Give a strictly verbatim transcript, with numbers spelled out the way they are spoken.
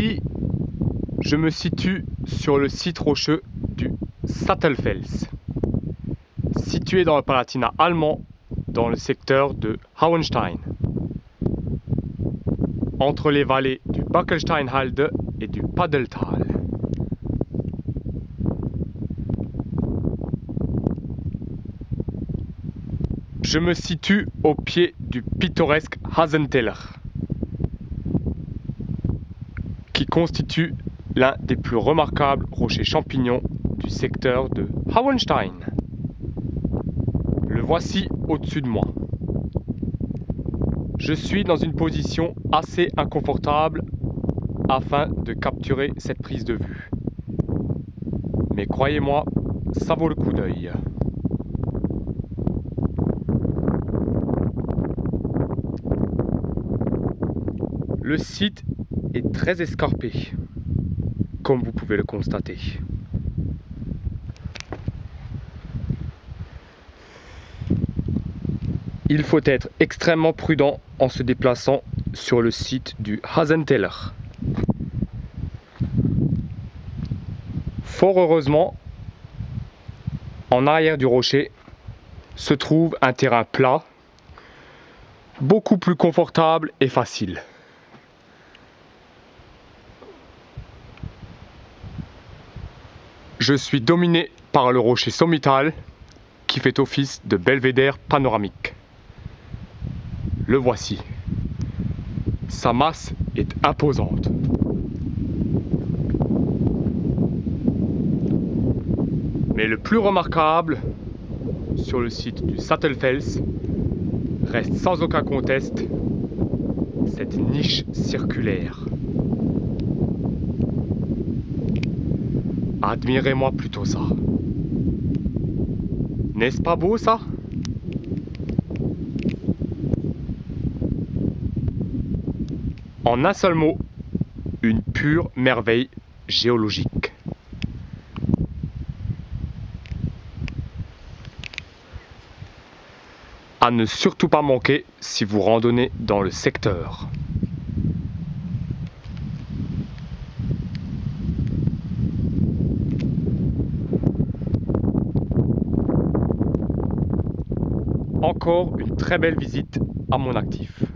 Ici, je me situe sur le site rocheux du Sattelfels, situé dans le Palatinat allemand, dans le secteur de Hauenstein, entre les vallées du Backelsteinhalde et du Paddeltal. Je me situe au pied du pittoresque Hasentäler, qui constitue l'un des plus remarquables rochers champignons du secteur de Hauenstein. Le voici au-dessus de moi. Je suis dans une position assez inconfortable afin de capturer cette prise de vue. Mais croyez-moi, ça vaut le coup d'œil. Le site est très escarpé, comme vous pouvez le constater. Il faut être extrêmement prudent en se déplaçant sur le site du Hasentäler. Fort heureusement, en arrière du rocher se trouve un terrain plat, beaucoup plus confortable et facile. Je suis dominé par le rocher sommital qui fait office de belvédère panoramique. Le voici. Sa masse est imposante. Mais le plus remarquable sur le site du Sattelfels reste sans aucun conteste cette niche circulaire. Admirez-moi plutôt ça. N'est-ce pas beau ça? En un seul mot, une pure merveille géologique. À ne surtout pas manquer si vous randonnez dans le secteur. Encore une très belle visite à mon actif.